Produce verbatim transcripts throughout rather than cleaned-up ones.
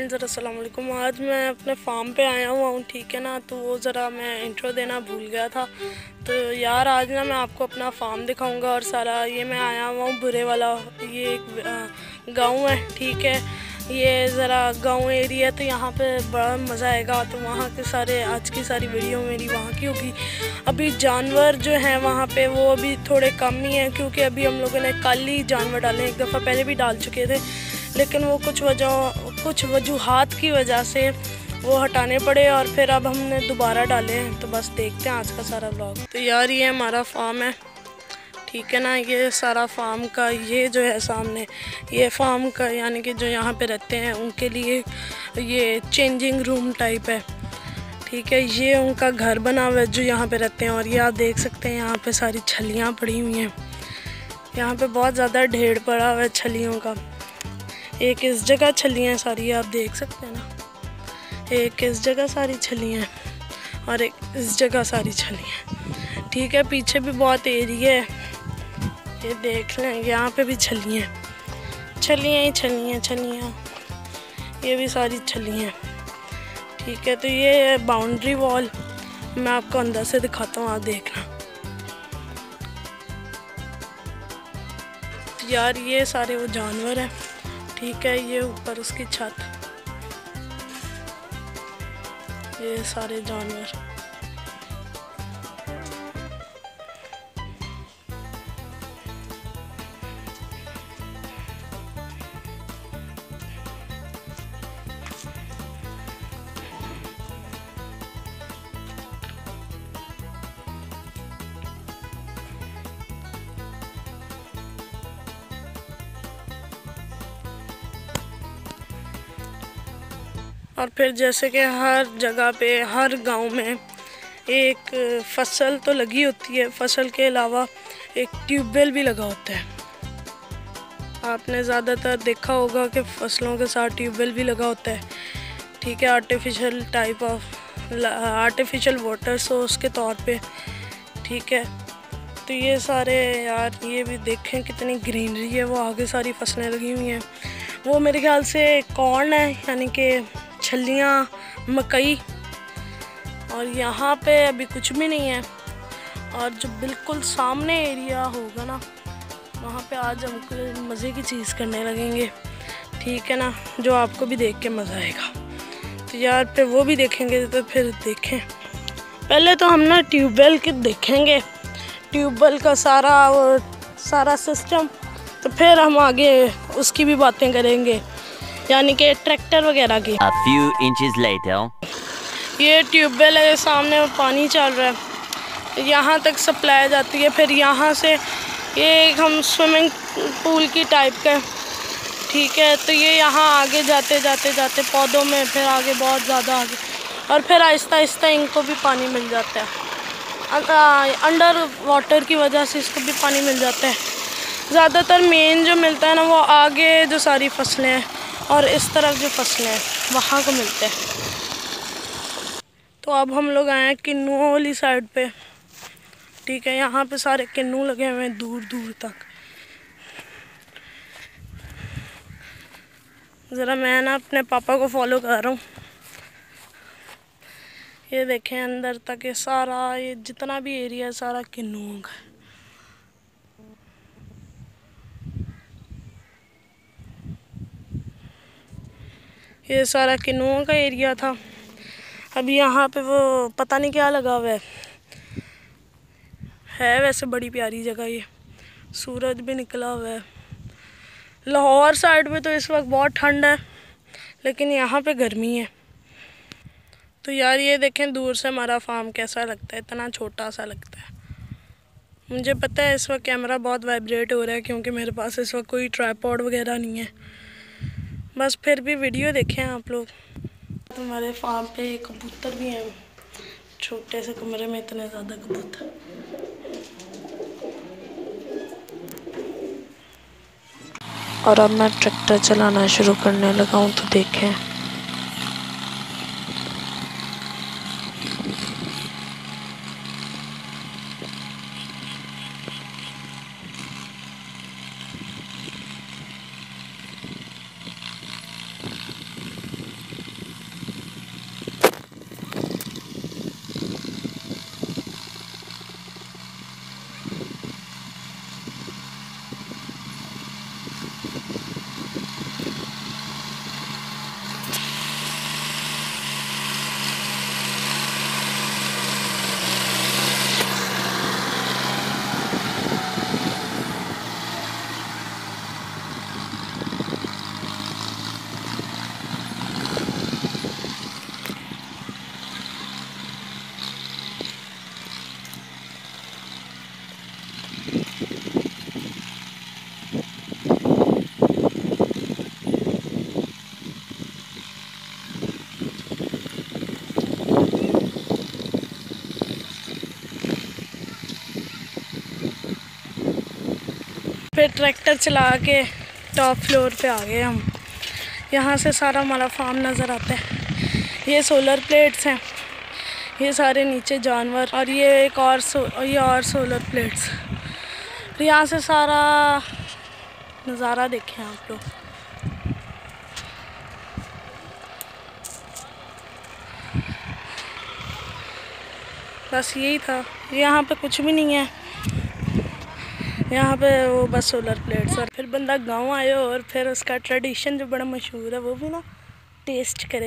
Friends, अस्सलाम वालेकुम। आज मैं अपने फार्म पे आया हुआ हूँ, ठीक है ना। तो वो ज़रा मैं इंट्रो देना भूल गया था। तो यार आज ना मैं आपको अपना फार्म दिखाऊंगा और सारा ये मैं आया हुआ हूँ बुरेवाला। ये एक गांव है, ठीक है। ये ज़रा गांव एरिया, तो यहाँ पे बड़ा मज़ा आएगा। तो वहाँ के सारे आज की सारी वीडियो मेरी वहाँ की होगी। अभी जानवर जो हैं वहाँ पे वो अभी थोड़े कम ही हैं, क्योंकि अभी हम लोगों ने कल ही जानवर डाले, एक दफ़ा पहले भी डाल चुके थे, लेकिन वो कुछ वजह कुछ वजूहात की वजह से वो हटाने पड़े और फिर अब हमने दोबारा डाले हैं। तो बस देखते हैं आज का सारा व्लॉग। तो यार ये हमारा फार्म है, ठीक है ना। ये सारा फार्म का ये जो है सामने, ये फार्म का यानी कि जो यहाँ पे रहते हैं उनके लिए ये चेंजिंग रूम टाइप है, ठीक है। ये उनका घर बना हुआ है जो यहाँ पे रहते हैं। और ये आप देख सकते हैं यहाँ पे सारी छलियाँ पड़ी हुई हैं। यहाँ पे बहुत ज़्यादा ढेर पड़ा हुआ है छलियों का। एक इस जगह छलियाँ सारी आप देख सकते हैं ना, एक इस जगह सारी छलियाँ और एक इस जगह सारी छलियाँ, ठीक है। पीछे भी बहुत एरिया है, ये देख लें, यहाँ पे भी छलियाँ छलियाँ ही छलियाँ छलियाँ ये भी सारी छलियाँ, ठीक है। तो ये है बाउंड्री वॉल, मैं आपको अंदर से दिखाता हूँ, आप देखना। यार ये सारे वो जानवर हैं, ठीक है। ये ऊपर उसकी छत, ये सारे जानवर। और फिर जैसे कि हर जगह पे, हर गांव में एक फसल तो लगी होती है, फसल के अलावा एक ट्यूबवेल भी लगा होता है। आपने ज़्यादातर देखा होगा कि फसलों के साथ ट्यूबवेल भी लगा होता है, ठीक है। Artificial type of artificial water source के तौर पे, ठीक है। तो ये सारे यार ये भी देखें कितनी ग्रीनरी है, वो आगे सारी फसलें लगी हुई हैं। वो मेरे ख्याल से कॉर्न है, यानी कि छलियाँ, मकई। और यहाँ पे अभी कुछ भी नहीं है। और जो बिल्कुल सामने एरिया होगा ना, वहाँ पे आज हम मज़े की चीज़ करने लगेंगे, ठीक है ना, जो आपको भी देख के मज़ा आएगा। तो यार फिर वो भी देखेंगे, तो फिर देखें। पहले तो हम ना ट्यूबवेल के देखेंगे, ट्यूबवेल का सारा वो सारा सिस्टम, तो फिर हम आगे उसकी भी बातें करेंगे, यानी कि ट्रैक्टर वगैरह की। A few inches later. ये ट्यूबवेल है, सामने पानी चल रहा है, यहाँ तक सप्लाई जाती है। फिर यहाँ से ये एक हम स्विमिंग पूल की टाइप का, ठीक है। तो ये यहाँ आगे जाते जाते जाते पौधों में, फिर आगे बहुत ज़्यादा आगे, और फिर आहिस्ता आहिस्ता इनको भी पानी मिल जाता है। अंडर वाटर की वजह से इसको भी पानी मिल जाता है। ज़्यादातर मेन जो मिलता है ना, वो आगे जो सारी फसलें हैं और इस तरफ जो फसलें हैं वहाँ को मिलते हैं। तो अब हम लोग आए हैं किन्नू वाली साइड पे, ठीक है। यहाँ पे सारे किन्नू लगे हुए हैं दूर दूर तक। ज़रा मैं ना अपने पापा को फॉलो कर रहा हूँ। ये देखें अंदर तक ये सारा, ये जितना भी एरिया है सारा किन्नुओं का। ये सारा किन्नुओं का एरिया था। अभी यहाँ पे वो पता नहीं क्या लगा हुआ है है वैसे बड़ी प्यारी जगह ये, सूरज भी निकला हुआ है। लाहौर साइड पे तो इस वक्त बहुत ठंड है, लेकिन यहाँ पे गर्मी है। तो यार ये देखें दूर से हमारा फार्म कैसा लगता है, इतना छोटा सा लगता है। मुझे पता है इस वक्त कैमरा बहुत वाइब्रेट हो रहा है, क्योंकि मेरे पास इस वक्त कोई ट्राइपॉड वगैरह नहीं है। बस फिर भी वीडियो देखें आप लोग। हमारे फार्म पे कबूतर भी हैं, छोटे से कमरे में इतने ज़्यादा कबूतर। और अब मैं ट्रैक्टर चलाना शुरू करने लगा हूँ, तो देखें। ट्रैक्टर चला के टॉप फ्लोर पे आ गए हम। यहाँ से सारा हमारा फार्म नज़र आता है। ये सोलर प्लेट्स हैं, ये सारे नीचे जानवर, और ये एक और सो ये और सोलर प्लेट्स। तो यहाँ से सारा नज़ारा देखें आप लोग। बस यही था, यहाँ पे कुछ भी नहीं है। यहाँ पे वो बस सोलर प्लेट्स। और फिर बंदा गांव आए और फिर उसका ट्रेडिशन जो बड़ा मशहूर है वो भी ना टेस्ट करे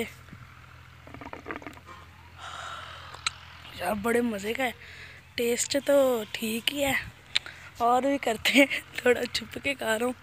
यार, बड़े मज़े का है। टेस्ट तो ठीक ही है, और भी करते हैं, थोड़ा छुप के खा रहा हूँ।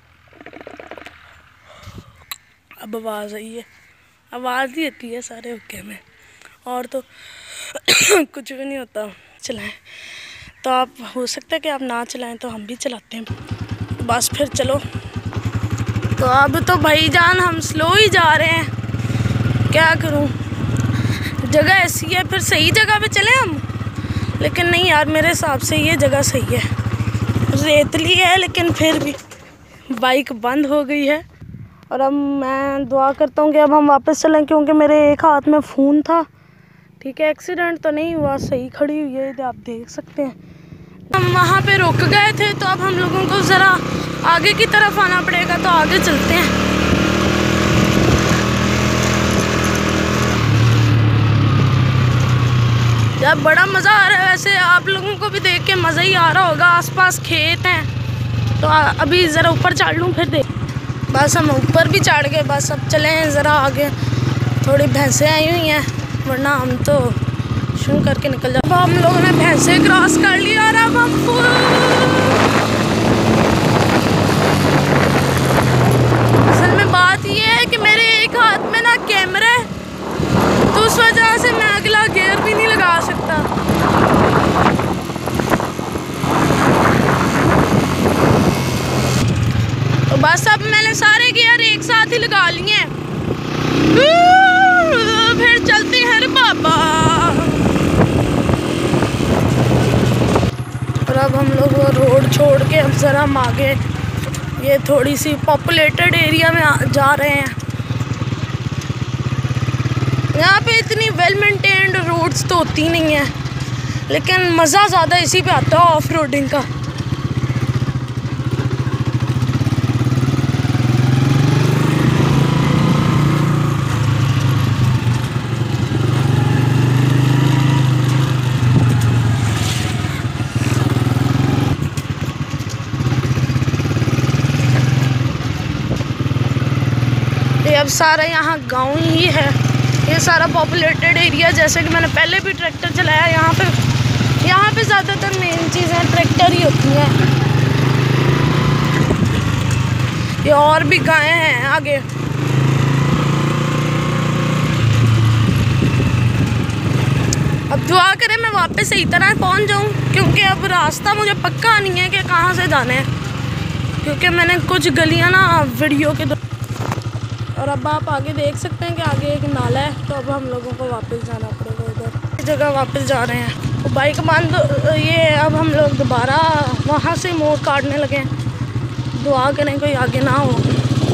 अब आवाज़ आई है, आवाज़ ही आती है सारे हुक्के में, और तो कुछ भी नहीं होता। चलाएं तो आप, हो सकता है कि आप ना चलाएं तो हम भी चलाते हैं। बस फिर चलो। तो अब तो भाईजान हम स्लो ही जा रहे हैं, क्या करूं, जगह ऐसी है। फिर सही जगह पे चले हम, लेकिन नहीं यार, मेरे हिसाब से ये जगह सही है। रेतली है लेकिन फिर भी बाइक बंद हो गई है। और अब मैं दुआ करता हूँ कि अब हम वापस चलें, क्योंकि मेरे एक हाथ में फ़ोन था। ठीक है, एक्सीडेंट तो नहीं हुआ, सही खड़ी हुई है, आप देख सकते हैं। हम वहाँ पे रुक गए थे, तो अब हम लोगों को ज़रा आगे की तरफ आना पड़ेगा, तो आगे चलते हैं। यार बड़ा मज़ा आ रहा है, वैसे आप लोगों को भी देख के मज़ा ही आ रहा होगा। आसपास खेत हैं, तो अभी ज़रा ऊपर चढ़ लूँ फिर देख। बस हम ऊपर भी चढ़ गए, बस अब चले हैं ज़रा आगे। थोड़ी भैंसें आई हुई हैं, वरना हम तो शुरू करके निकल जाते। हम लोगों ने भैंसे क्रॉस कर लिया और अब हम असल में बात ये है कि मेरे एक हाथ में ना कैमरा है, तो उस वजह से मैं अगला गियर भी नहीं लगा सकता। तो बस अब मैंने सारे गियर एक साथ ही लगा लिए हैं, फिर चलते हैं रे बाबा। और अब हम लोग रोड छोड़ के अब ज़रा हम आगे ये थोड़ी सी पॉपुलेटेड एरिया में जा रहे हैं। यहाँ पे इतनी वेल मेंटेन्ड रोड्स तो होती नहीं है, लेकिन मज़ा ज़्यादा इसी पे आता है ऑफ रोडिंग का। अब सारा यहाँ गांव ही है, ये सारा पॉपुलेटेड एरिया। जैसे कि मैंने पहले भी ट्रैक्टर चलाया, यहाँ पे यहाँ पे ज़्यादातर मेन चीज़ें ट्रैक्टर ही होती हैं। ये और भी गायें हैं आगे। अब दुआ करें मैं वापस सही तरह पहुँच जाऊँ, क्योंकि अब रास्ता मुझे पक्का नहीं है कि कहाँ से जाना है, क्योंकि मैंने कुछ गलियाँ ना वीडियो के। और अब आप आगे देख सकते हैं कि आगे एक नाला है, तो अब हम लोगों को वापस जाना पड़ेगा उधर। इस जगह वापस जा रहे हैं, तो बाइक बंद ये अब हम लोग दोबारा वहाँ से मोड़ काटने लगे। दुआ करें कोई आगे ना हो।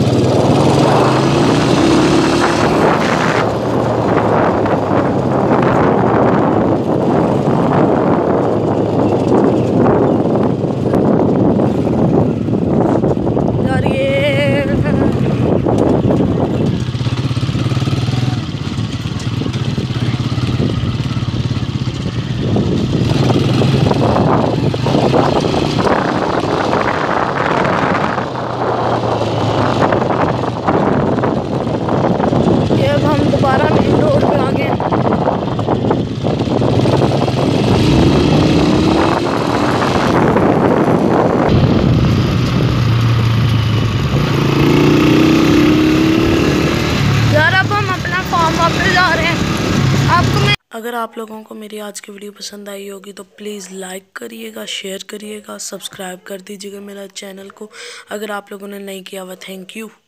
अगर आप लोगों को मेरी आज की वीडियो पसंद आई होगी तो प्लीज़ लाइक करिएगा, शेयर करिएगा, सब्सक्राइब कर दीजिएगा मेरा चैनल को, अगर आप लोगों ने नहीं किया हुआ। Thank you.